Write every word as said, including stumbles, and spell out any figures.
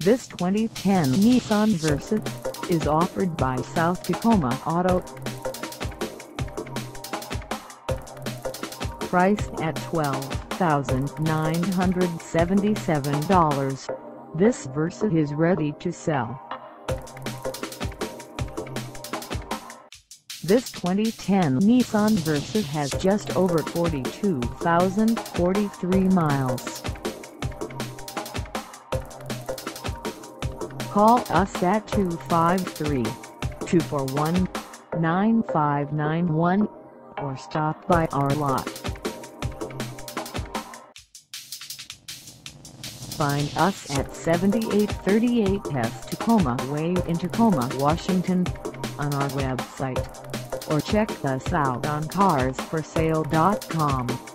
This twenty ten Nissan Versa is offered by South Tacoma Auto. Priced at twelve thousand nine hundred seventy-seven dollars, this Versa is ready to sell. This twenty ten Nissan Versa has just over forty-two thousand forty-three miles. Call us at two five three, two four one, nine five nine one or stop by our lot. Find us at seventy-eight thirty-eight South Tacoma Way in Tacoma, Washington, on our website, or check us out on cars for sale dot com.